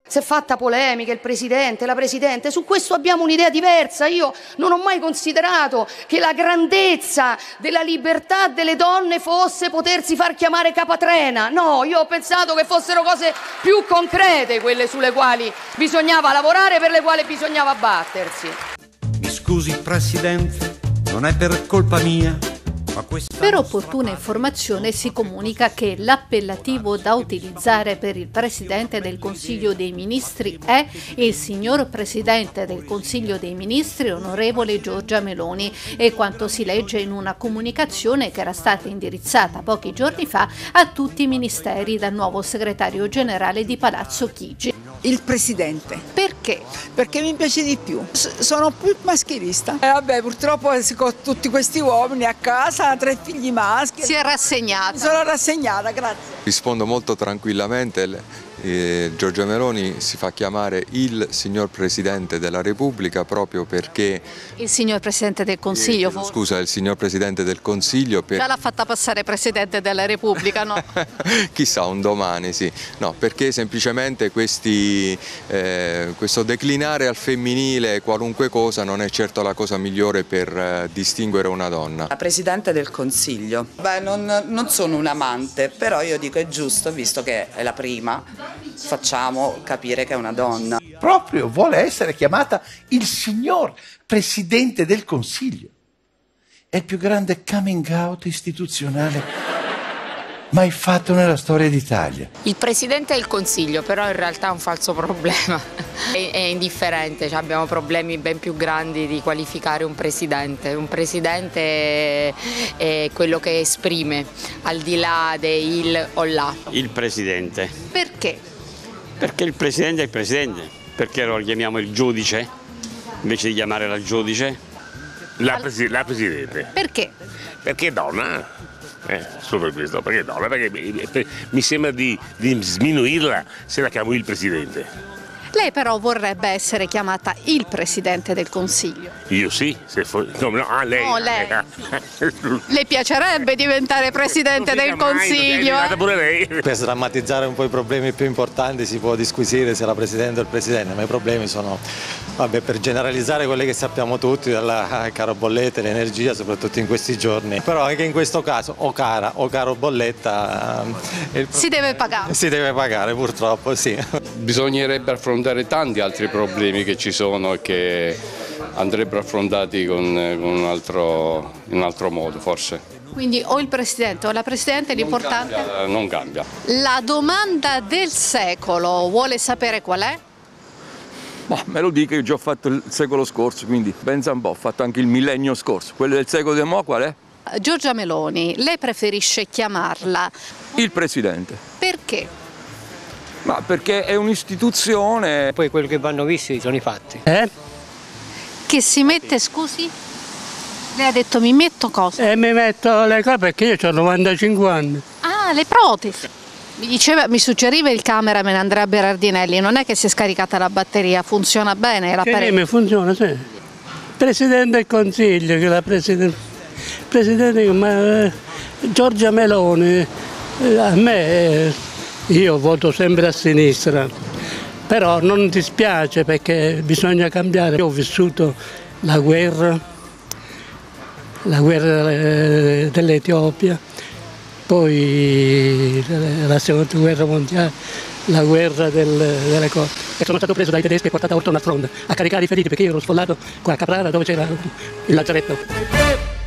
Si è fatta polemica il Presidente, la Presidente, su questo abbiamo un'idea diversa. Io non ho mai considerato che la grandezza della libertà delle donne fosse potersi far chiamare capatrena. No, io ho pensato che fossero cose più concrete quelle sulle quali bisognava lavorare, per le quali bisognava battersi. Mi scusi Presidente, non è per colpa mia. Per opportuna informazione si comunica che l'appellativo da utilizzare per il Presidente del Consiglio dei Ministri è il signor Presidente del Consiglio dei Ministri, onorevole Giorgia Meloni, e quanto si legge in una comunicazione che era stata indirizzata pochi giorni fa a tutti i ministeri dal nuovo segretario generale di Palazzo Chigi. Il Presidente. Perché? Perché mi piace di più. Sono più maschilista. Vabbè, purtroppo con tutti questi uomini a casa, 3 figli maschi. Si è rassegnata. Mi sono rassegnata, grazie. Rispondo molto tranquillamente. Giorgia Meloni si fa chiamare il signor Presidente della Repubblica proprio perché... Il signor Presidente del Consiglio? Scusa, il signor Presidente del Consiglio... Già l'ha fatta passare Presidente della Repubblica, no? Chissà, un domani, sì. No, perché semplicemente questo declinare al femminile qualunque cosa non è certo la cosa migliore per distinguere una donna. La Presidente del Consiglio. Beh, non sono un amante, però io dico è giusto, visto che è la prima, facciamo capire che è una donna. Proprio vuole essere chiamata il signor Presidente del Consiglio. È il più grande coming out istituzionale mai fatto nella storia d'Italia. Il Presidente del Consiglio però in realtà è un falso problema, è indifferente, cioè abbiamo problemi ben più grandi di qualificare un Presidente. Un Presidente è quello che esprime, al di là del o là. Il Presidente. Perché? Perché il Presidente è il Presidente, perché lo chiamiamo il giudice, invece di chiamare la giudice? La Presidente. Perché? Perché è donna. Solo per questo, perché donna? Perché mi sembra di sminuirla se la chiamo il Presidente. Lei però vorrebbe essere chiamata il Presidente del Consiglio. Io sì, se lei. No, lei. Le piacerebbe diventare Presidente del Consiglio? Pure lei. Per sdrammatizzare un po' i problemi più importanti si può disquisire se la Presidente o il Presidente, ma i problemi sono, vabbè, per generalizzare quelli che sappiamo tutti, dalla caro bollette, l'energia, soprattutto in questi giorni. Però anche in questo caso, o cara o caro bolletta, si deve pagare. Si deve pagare, purtroppo, sì. Bisognerebbe affrontare tanti altri problemi che ci sono e che andrebbero affrontati in un altro modo, forse. Quindi o il Presidente o la Presidente, l'importante? Non cambia. La domanda del secolo, vuole sapere qual è? Me lo dica, io già ho fatto il secolo scorso, quindi pensa un po', ho fatto anche il millennio scorso. Quello del secolo di mo' qual è? Giorgia Meloni, lei preferisce chiamarla? Il Presidente. Perché? Ma perché è un'istituzione. Poi quello che vanno visti sono i fatti. Che si mette, scusi? Lei ha detto mi metto cosa? Mi metto le cose perché io ho 95 anni. Ah, le protesi. Mi suggeriva il cameraman Andrea Berardinelli, non è che si è scaricata la batteria, funziona bene l'apparecchio? Sì, funziona, sì. Presidente del Consiglio, che la Presidente, Giorgia Meloni, a me... Io voto sempre a sinistra, però non dispiace perché bisogna cambiare. Io ho vissuto la guerra dell'Etiopia, poi la seconda guerra mondiale, la guerra delle cose. E sono stato preso dai tedeschi e portato a Orton a Fronda a caricare i feriti perché io ero sfollato qua a Caprara dove c'era il lazzaretto.